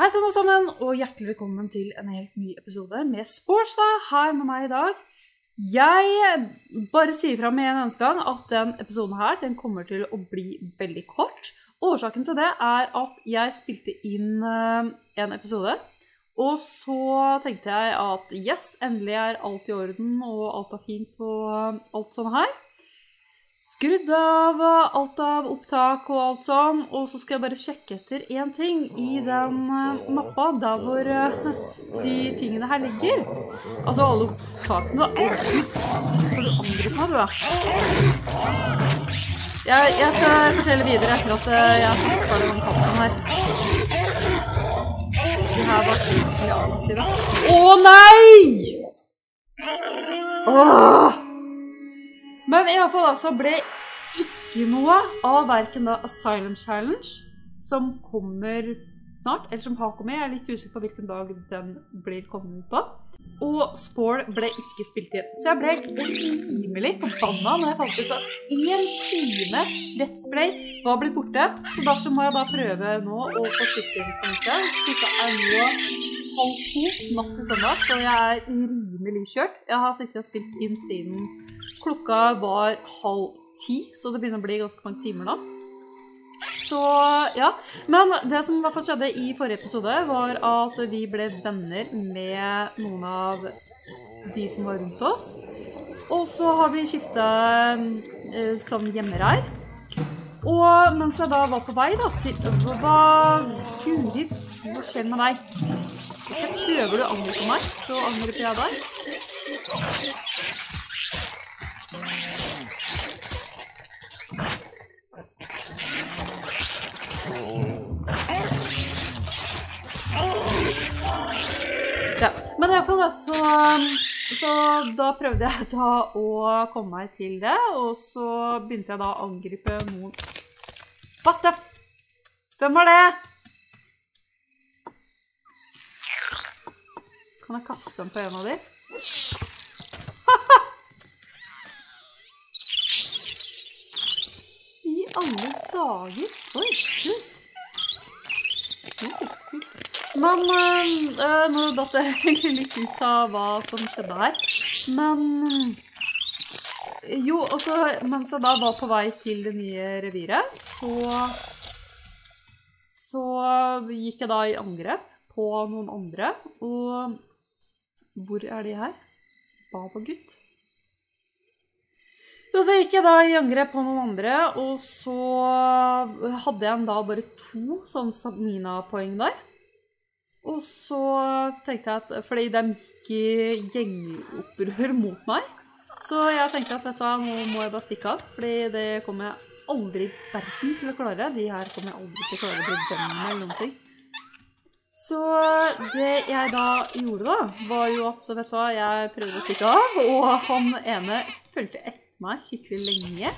Hei sann alle sammen, og hjertelig velkommen til en helt ny episode med Sportsdag her med meg i dag. Jeg bare sier fra med en eneste gang at den episoden her, den kommer til å bli veldig kort. Årsaken til det er at jeg spilte inn en episode, og så tenkte jeg at yes, endelig er alt i orden, og alt er fint og alt sånn her. Skrudd av alt av opptak og alt sånn, og så skal jeg bare sjekke etter en ting i den mappa, der hvor de tingene her ligger. Altså alle opptakene, har du angret meg, du da? Jeg skal fortelle videre etter at jeg har ferdig den kampen her. De her var skikkelig aggressive. Åh, nei! Åh! Men i alle fall altså ble ikke noe av hverken da Asylum Challenge, som kommer snart, eller som har kommet. Jeg er litt usikker på hvilken dag den blir kommet ut på. Og Spore ble ikke spilt inn. Så jeg ble rimelig forbanna når jeg fant ut at 1 time Let's Play var blitt borte. Så derfor må jeg da prøve nå å få spilt inn på nytt. Klokka er nå 12:30 natt til søndag, så jeg er rimelig kjørt. Jeg har sittet og spilt inn siden klokka var 9:30, så det begynner å bli ganske mange timer da. Så ja, men det som i hvert fall skjedde i forrige episode var at vi ble venner med noen av de som var rundt oss. Og så har vi skiftet som hjemmer her. Og mens jeg da var på vei da, hva skjer med deg? Prøver du å angripe meg, så angriper jeg deg. Ja, men i hvert fall da, så da prøvde jeg da å komme meg til det, og så begynte jeg da å angripe noen. What the f... Hvem var det? Kan jeg kaste den på en av de? I alle dager? Oi, men nå datt jeg egentlig litt ut av hva som skjedde her. Men jo, også mens jeg da var på vei til det nye reviret, så gikk jeg da i angrep på noen andre. Og hvor er de her? Baba gutt. Så gikk jeg da i angrep på noen andre, og så hadde jeg da bare 2 sånn stamina-poeng der. Og så tenkte jeg at, fordi de gikk i gjengopprør mot meg, så jeg tenkte at vet du hva, nå må jeg bare stikke av, fordi det kommer jeg aldri i verden til å klare. De her kommer jeg aldri til å klare å bli venner eller noen ting. Så det jeg da gjorde da, var jo at, vet du hva, jeg prøvde å stikke av, og han ene følte etter meg skikkelig lenge.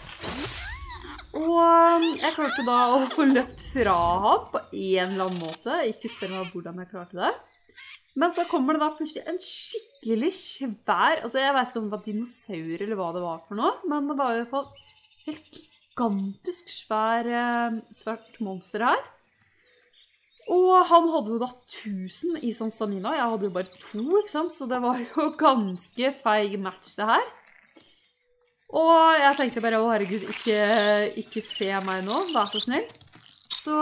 Og jeg klarte da å få løpt fra ham på en eller annen måte. Ikke spør meg hvordan jeg klarte det. Men så kommer det da plutselig en skikkelig svær, altså jeg vet ikke om det var dinosaur eller hva det var for noe, men det var i hvert fall helt gigantisk svært monster her. Og han hadde jo da 1000 i sånn stamina, jeg hadde jo bare 2, ikke sant? Så det var jo ganske feig match det her. Og jeg tenkte bare, å herregud, ikke se meg nå, vær så snill. Så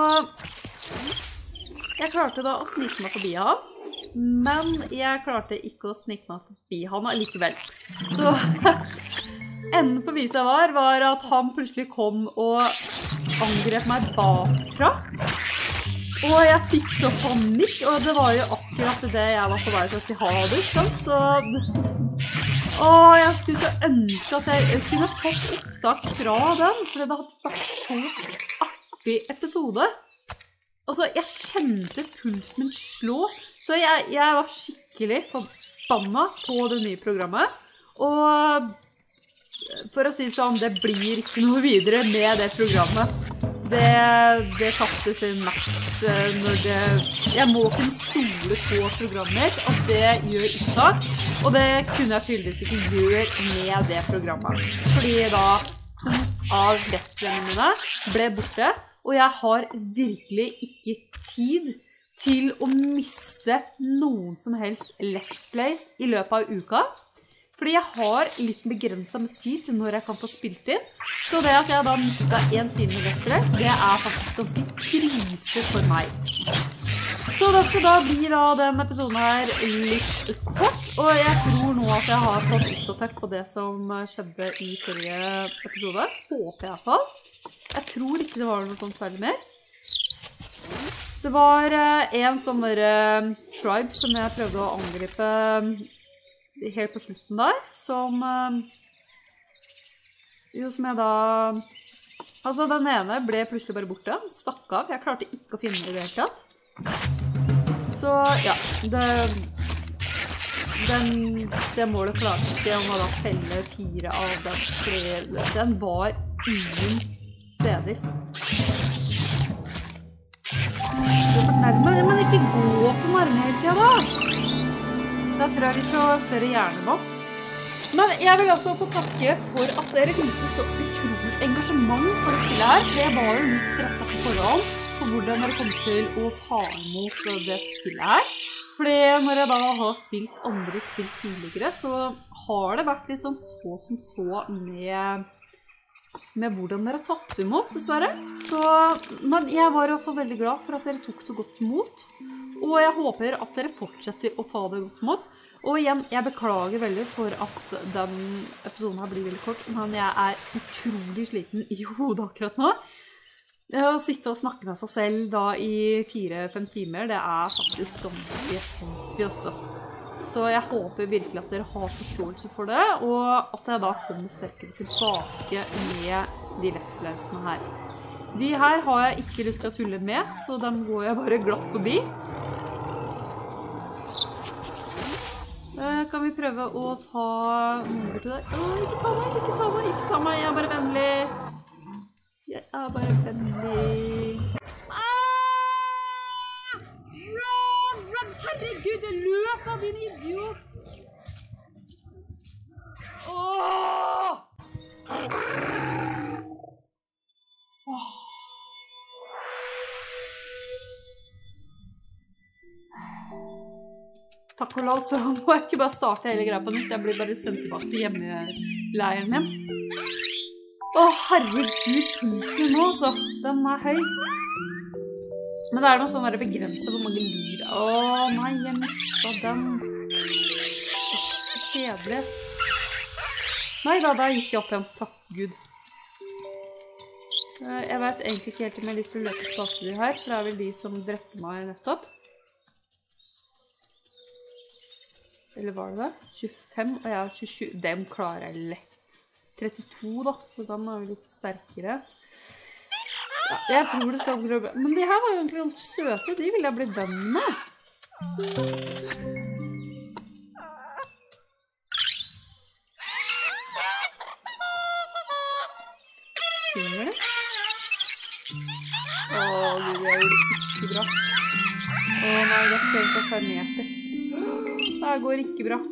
jeg klarte da å snike meg forbi ham, men jeg klarte ikke å snike meg forbi ham allikevel. Så enden på visa var at han plutselig kom og angrep meg bakfra. Og jeg fikk så panikk, og det var jo akkurat det jeg var på vei til å si ha det, ikke sant? Så... Åh, jeg skulle så ønske at jeg skulle fått opptak fra den, for det hadde vært så artig episode. Altså, jeg kjente pulsen min slå, så jeg var skikkelig forbanna på det nye programmet. Og for å si sånn, det blir ikke noe videre med det programmet. Det tapte sin match når jeg må kunne stole på programmet, at det gjør opptak, og det kunne jeg tydeligvis ikke gjøre med det programmet. Fordi da 2 av lettsplennene mine ble borte, og jeg har virkelig ikke tid til å miste noen som helst Let's Plays i løpet av uka. Fordi jeg har litt begrenset med tid til når jeg kan få spilt inn. Så det at jeg da mistet 1 time med Let's Plays, det er faktisk ganske krise for meg. Så derfor da blir da den episoden her litt kort, og jeg tror nå at jeg har fått oppdatert på det som skjedde i forrige episode. Håper jeg i hvert fall. Jeg tror ikke det var noe sånt særlig mer. Det var en sånn tribe som jeg prøvde å angripe helt på slutten der, som jeg da... Altså, den ene ble plutselig bare borte, stakk av. Jeg klarte ikke å finne det i det hele tatt. Så, ja, det målet klarte ikke om å da felle 4 av dem 3. Den var ingen steder. Men ikke gå så nærme hele tiden da. Da tror jeg vi får større hjerne nå. Men jeg vil også få takke for at dere viste så utrolig engasjement for det spillet her. Jeg var jo litt stresset på forhånd på hvordan dere kom til å ta imot det spillet her. Fordi når jeg da har spilt andre spill tidligere, så har det vært litt sånn som så med hvordan dere har tatt imot, dessverre. Men jeg var i hvert fall veldig glad for at dere tok det godt imot. Og jeg håper at dere fortsetter å ta det godt imot. Og igjen, jeg beklager veldig for at den episoden her blir veldig kort, men jeg er utrolig sliten i hodet akkurat nå. Å sitte og snakke med seg selv da i 4-5 timer, det er faktisk ganske heftig også. Så jeg håper virkelig at dere har forståelse for det, og at jeg da kommer sterkere tilbake med de Let's Playsene her. De her har jeg ikke lyst til å tulle med, så dem går jeg bare glatt forbi. Kan vi prøve å ta noen bort til deg? Ikke ta meg, jeg er bare vennlig. Herregud, jeg løp av din idiot! Takk og lov, så må jeg ikke bare starte hele greia på nytt. Jeg blir bare sendt tilbake til hjemmeleiren min. Herregud, pulsen nå, altså. Den er høy. Men det er noe sånn begrenset hvor mange liv. Nei, jeg mistet den. Så kjedelig. Nei da, der gikk jeg opp igjen. Takk Gud. Jeg vet egentlig ikke helt om jeg har lyst til å løpe tilbake til de her, for det er vel de som drepte meg nettopp. Eller var det det? 25, og jeg er 27. Dem klarer jeg lett. 32 da, så den er jo litt sterkere. Ja, jeg tror det skal bli bra. Men de her var jo egentlig ganske søte, de vil jeg bli venn med. Synger det? Gud, jeg gjorde det ikke bra. Nei, det skal jeg ikke ha farmert det. Det går ikke bra.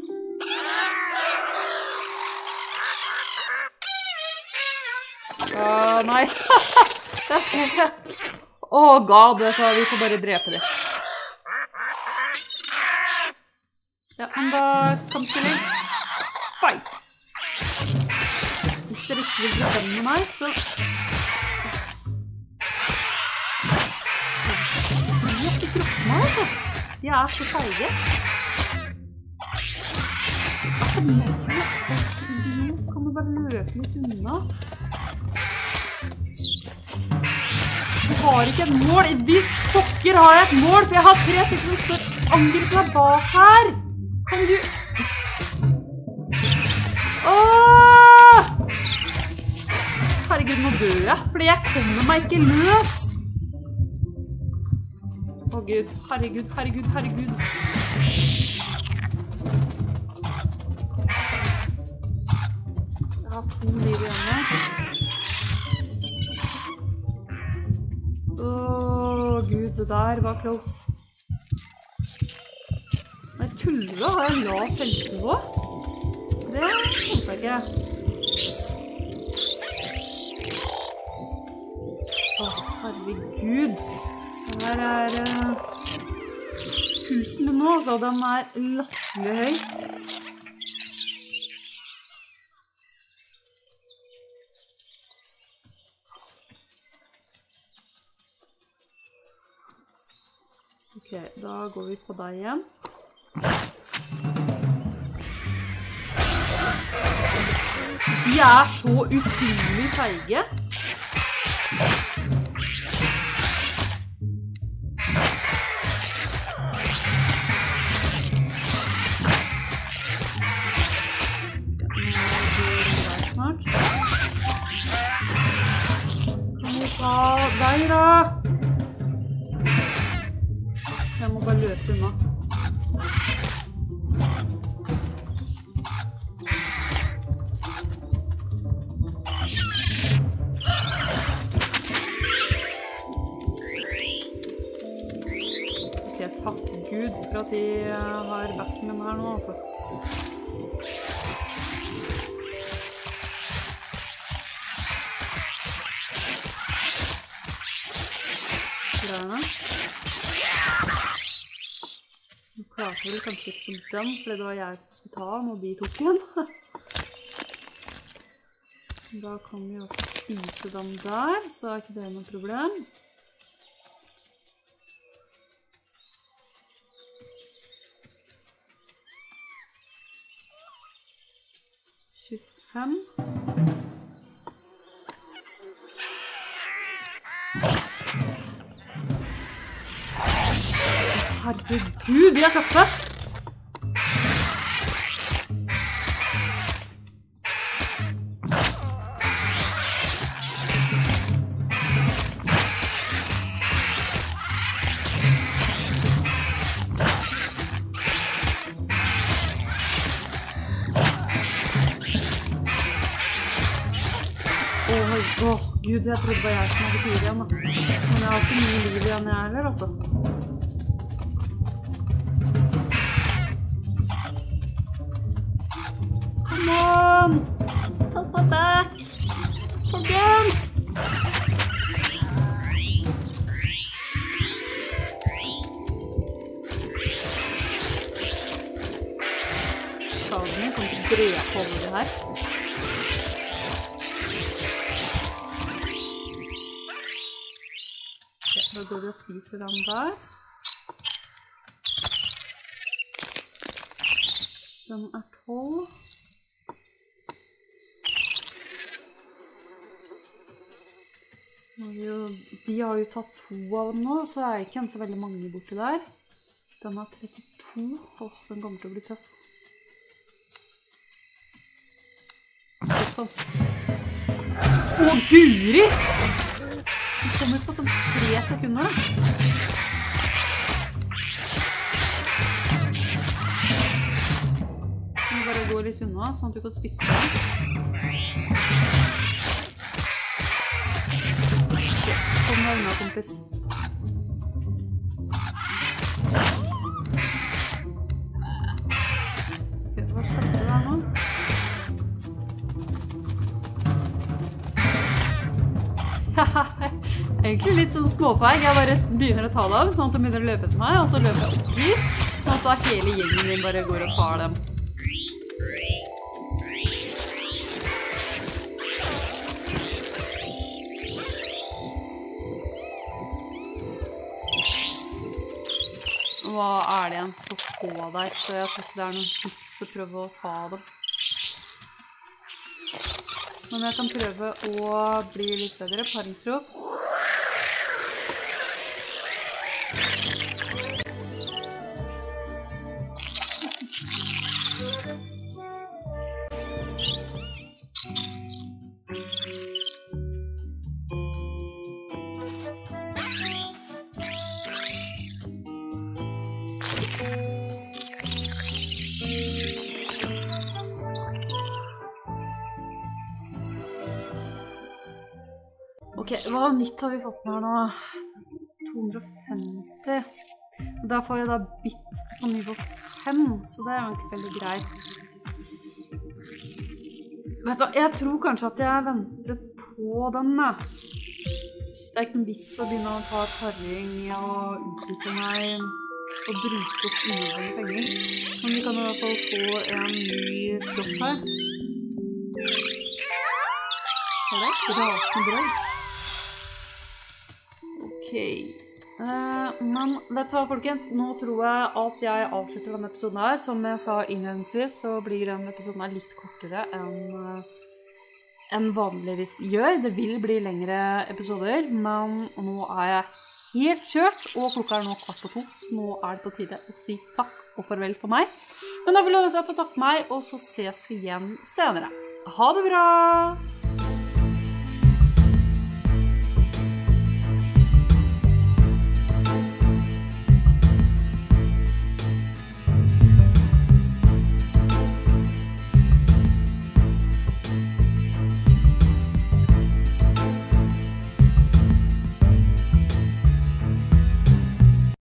Nei. Det skal jeg ikke. God, så vi får bare drepe det. Ja, men da kan vi spille fight. Hvis dere ikke vil bli venn med meg, så... Jeg skal droppe meg, altså. Jeg er så feige. Idiot, kan du bare løpe litt unna? Du har ikke et mål. Hvis pokker har jeg et mål, for jeg har 3 stykker som står angrepet meg bak her. Kan du... Herregud, nå dør jeg, fordi jeg kommer meg ikke løs. Gud, herregud. Jeg har 2 liv igjen nå. Gud, det der var close. Nei, tuller har jeg lavt helsenivå. Det håper jeg ikke. Herregud. Det her er 1000 nå, så den latterlig høy. Ok, da går vi på deg igjen. De så utrolig feige. Kan vi ta deg da? Jeg må bare løpe unna. Ok, takk Gud for at de har Batman her nå, altså. Grønne. Nå klarte vi kanskje ikke på den, fordi det var jeg som skulle ta den, og de tok den. Da kan vi også spise den der, så ikke det noe problem. Herregud, de kjappe! Åh, Gud, jeg trodde det var jeg som hadde 4 igjen da. Men jeg har ikke mye liv igjen jeg heller, altså. Come on! Help my back! Folkens! Skadene kommer til å drepe over det her. Da går vi og spiser den der. Den 12. De har jo tatt 2 av dem nå, så er ikke så veldig mange borte der. Den 32. Åh, den kommer til å bli tøff. Sånn. Åh, Guri! Den kommer ut på sånn 3 sekunder da. Du må bare gå litt unna, sånn at du kan spytte den. Kom deg unna, kompis. Ok, hva skjedde der nå? Egentlig litt sånn småfeig. Jeg bare begynner å ta dem, sånn at de begynner å løpe til meg, og så løper jeg opp dit, sånn at da hele gjengen min bare går og tar dem. Hva det igjen så få der, så jeg tror ikke det noen vits å prøve å ta dem. Men jeg kan prøve å bli litt bedre, paringsrop. Ok, hva nytt har vi fått med her nå? 250. Da får jeg da bitt på nivå 5, så det egentlig veldig greit. Vet du, jeg tror kanskje at jeg venter på den da. Det ikke noen vits å begynne å ta tarring og utvikle meg å bruke opp unødvendige penger. Men vi kan i hvert fall få en ny slott her. Hva er det? Rasende brød. Ok. Men vet du hva, folkens? Nå tror jeg at jeg avslutter denne episoden her. Som jeg sa innledningsvis, så blir denne episoden her litt kortere enn vanligvis gjør. Det vil bli lengre episoder, men nå er jeg helt kjørt, og klokka er nå 1:15, så nå er det på tide å si takk og farvel for meg. Men da vil jeg også få takke meg, og så ses vi igjen senere. Ha det bra!